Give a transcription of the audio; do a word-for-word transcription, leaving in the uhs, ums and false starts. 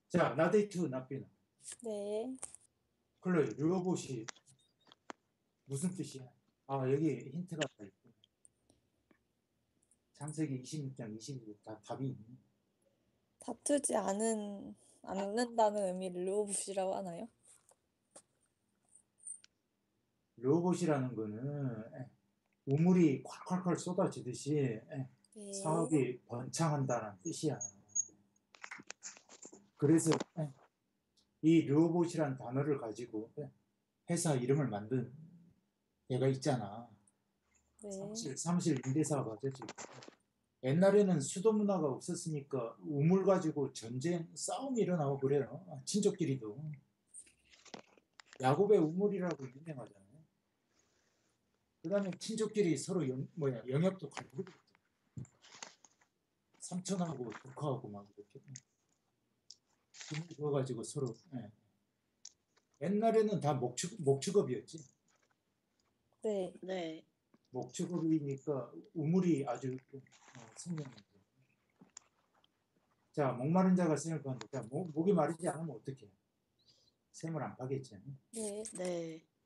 자, 나데이트 나비는 네. 클로이 르로봇이 무슨 뜻이야? 아, 여기 힌트가 있고. 창세기 이십육 장 이십이 절 다 답이 있네. 다투지 않은, 않는다는 의미를 르오붓이라고 하나요? 르로봇이라는 거는 예, 우물이 콸콸콸 쏟아지듯이 예, 네. 사업이 번창한다는 뜻이야. 그래서 예, 이 르로봇이라는 단어를 가지고 예, 회사 이름을 만든 애가 있잖아. 네. 사무실, 사무실 임대사가 저지. 옛날에는 수도 문화가 없었으니까 우물 가지고 전쟁, 싸움이 일어나고 그래요. 친족끼리도. 야곱의 우물이라고 유명하잖아요. 그 다음에 친족끼리 서로 영, 뭐야, 영역도 갈리고 삼촌하고 조카하고 막 이렇게 힘을 줘가지고 서로 예. 옛날에는 다 목축, 목축업이었지. 네. 네. 목축업이니까 우물이 아주 어, 생명이죠. 자, 목마른 자가 샘을 파는데 자, 목, 목이 마르지 않으면 어떻게 해? 샘을 안 파겠지. 네. 네.